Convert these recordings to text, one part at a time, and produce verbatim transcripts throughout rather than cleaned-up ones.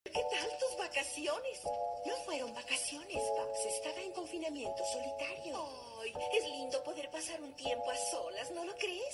¿Qué tal tus vacaciones? No fueron vacaciones, Babs. Estaba en confinamiento solitario. Ay, es lindo poder pasar un tiempo a solas, ¿no lo crees?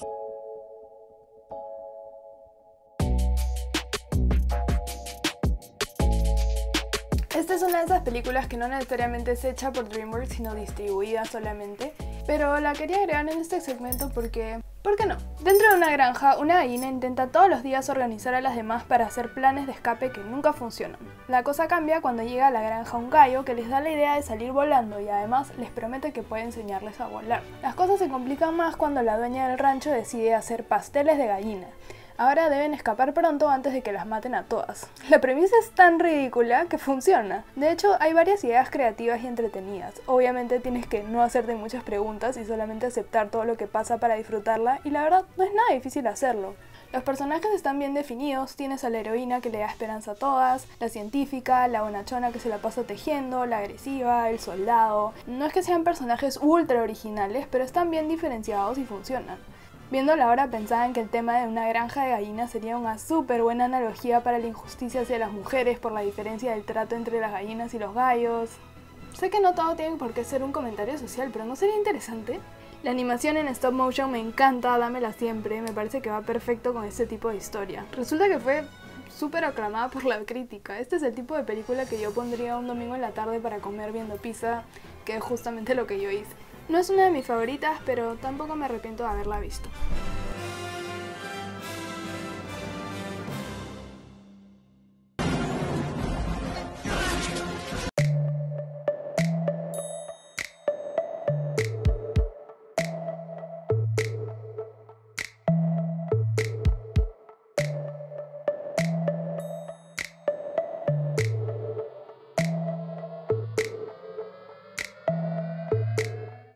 Esta es una de esas películas que no necesariamente es hecha por DreamWorks, sino distribuida solamente, pero la quería agregar en este segmento porque... ¿por qué no? Dentro de una granja, una gallina intenta todos los días organizar a las demás para hacer planes de escape que nunca funcionan. La cosa cambia cuando llega a la granja un gallo que les da la idea de salir volando y además les promete que puede enseñarles a volar. Las cosas se complican más cuando la dueña del rancho decide hacer pasteles de gallina. Ahora deben escapar pronto antes de que las maten a todas. La premisa es tan ridícula que funciona. De hecho, hay varias ideas creativas y entretenidas. Obviamente tienes que no hacerte muchas preguntas y solamente aceptar todo lo que pasa para disfrutarla, y la verdad no es nada difícil hacerlo. Los personajes están bien definidos, tienes a la heroína que le da esperanza a todas, la científica, la bonachona que se la pasa tejiendo, la agresiva, el soldado. No es que sean personajes ultra originales, pero están bien diferenciados y funcionan. Viéndola ahora pensaba en que el tema de una granja de gallinas sería una súper buena analogía para la injusticia hacia las mujeres por la diferencia del trato entre las gallinas y los gallos. Sé que no todo tiene por qué ser un comentario social, pero ¿no sería interesante? La animación en stop motion me encanta, dámela siempre, me parece que va perfecto con este tipo de historia. Resulta que fue súper aclamada por la crítica. Este es el tipo de película que yo pondría un domingo en la tarde para comer viendo pizza, que es justamente lo que yo hice. No es una de mis favoritas, pero tampoco me arrepiento de haberla visto.